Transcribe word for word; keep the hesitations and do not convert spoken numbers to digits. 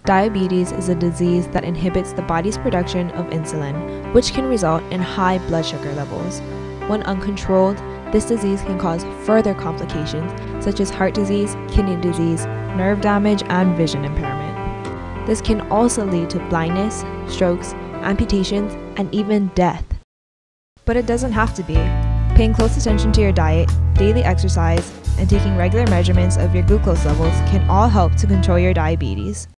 Diabetes is a disease that inhibits the body's production of insulin, which can result in high blood sugar levels. When uncontrolled, this disease can cause further complications such as heart disease, kidney disease, nerve damage, and vision impairment. This can also lead to blindness, strokes, amputations, and even death. But it doesn't have to be. Paying close attention to your diet, daily exercise, and taking regular measurements of your glucose levels can all help to control your diabetes.